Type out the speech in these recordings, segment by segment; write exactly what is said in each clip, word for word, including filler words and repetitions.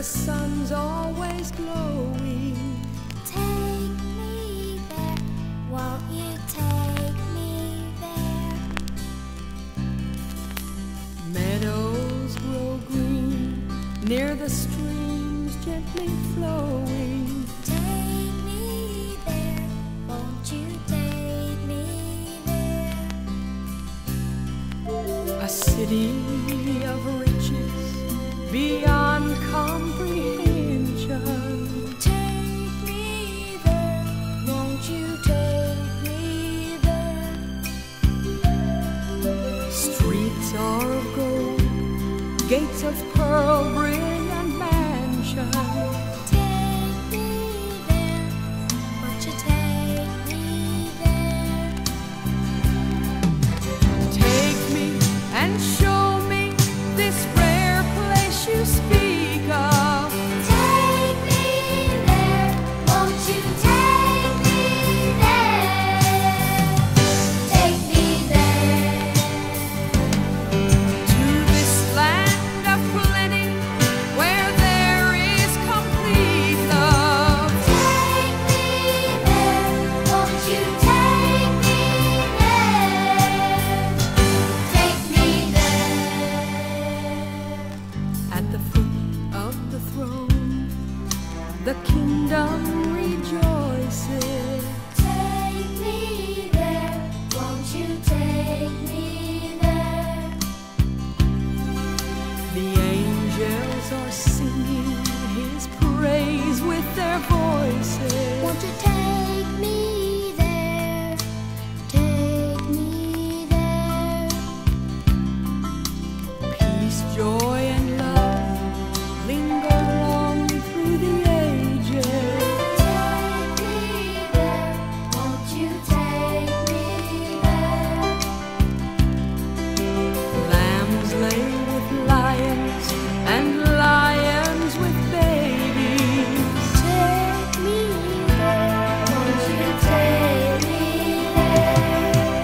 the sun's always glowing. Take me there, won't you take me there? Meadows grow green near the streams gently flowing. Take me there, won't you take me there? A city of riches beyond comprehension. Take me there, won't you take me there? Streets are of gold, gates of pearl, brilliant mansions. Take me there, won't you take me there? Take me and show me this rare place you speak of. Take me there, won't you take me there? Take me there. To this land of plenty where there is complete love. Take me there, won't you take me there? Take me there. At the foot of the throne, the kingdom rejoices. Take me there, won't you take me there? The angels are singing his praise with their voices. Won't you take me there? Take me there. Peace, joy, and love linger on through the ages. Take me there, won't you take me there? Lambs lay with lions and lions with babies. Take me there, won't you take me there?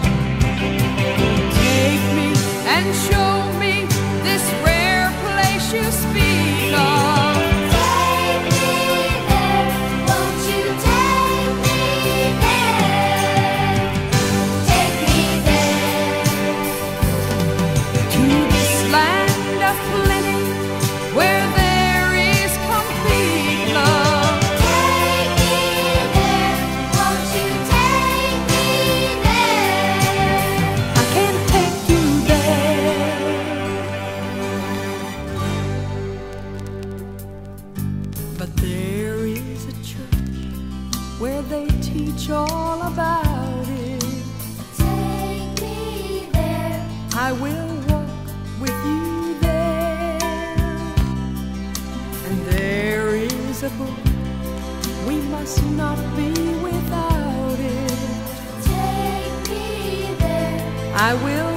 Take me and show me this rare place you speak of. Take me there, won't you take me there? Take me there. To this land of plenty where there is complete love. Take me there, won't you take me there? I can't take you there, but there is a church where they teach all about it. Take me there. I will walk with you there. And there is a book, we must not be without it. Take me there. I will